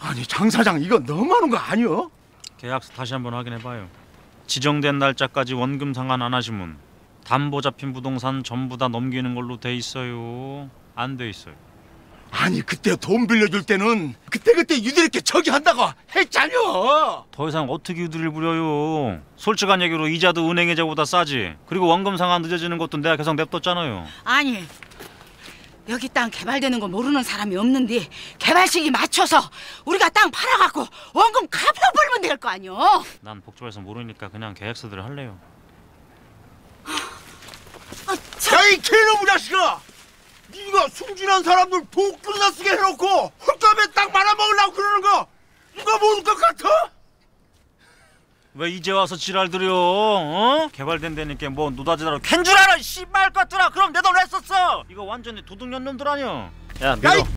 아니 장 사장 이거 너무하는 거 아니여? 계약서 다시 한번 확인해봐요. 지정된 날짜까지 원금 상환 안 하시면 담보 잡힌 부동산 전부 다 넘기는 걸로 돼 있어요. 안 돼 있어요. 아니 그때 돈 빌려줄 때는 그때 유들이께 저기 한다고 했잖여. 더 이상 어떻게 유두를 부려요. 솔직한 얘기로 이자도 은행 이자보다 싸지. 그리고 원금 상환 늦어지는 것도 내가 계속 냅뒀잖아요. 아니 여기 땅 개발되는 거 모르는 사람이 없는데 개발 시기 맞춰서 우리가 땅 팔아갖고 원금 갚아버리면 될 거 아니여. 난 복잡해서 모르니까 그냥 계약서대로 할래요. 야이 개놈의 자식아! 네가 순진한 사람들 독들이나 쓰게 해놓고 헐값에 땅 말아먹으려고 그러는 거 누가 모를 것 같아? 왜 이제 와서 지랄들여? 어? 개발된다니까 뭐 노다지다로 캔 줄 알아? 씨발 것들아. 그럼 내 돈 왜 썼어? 이거 완전히 도둑년 놈들 아니야. 야 믿어.